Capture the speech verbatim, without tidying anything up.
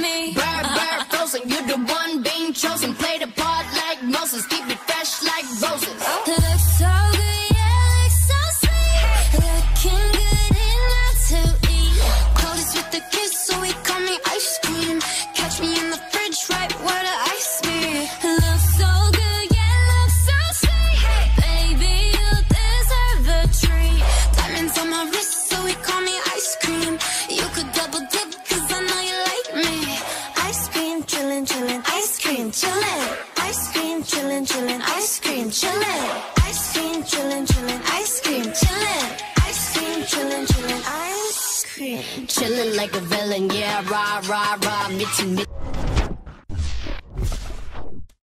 me. Bird, bird, frozen, you're the one being chosen. Play the part like Moses, keep it fresh like roses. Looks so good, yeah, looks so sweet. Looking good enough to eat. Coldest with the kiss, so he call me ice cream. Catch me in the fridge, right where the ice be. Looks so good, yeah, looks so sweet. Baby, you deserve a treat. Diamonds on my wrist, so he call me ice cream. You could double dip, cause I know you like me. Ice cream, chillin', chillin', ice cream, chillin'. Ice cream, chillin', chillin', ice cream, chillin'. Ice cream, chillin', chillin', ice cream, chillin'. Ice cream, chillin', chillin', ice cream. Chillin' like a villain, yeah, rah, rah, rah, mitty, mitty.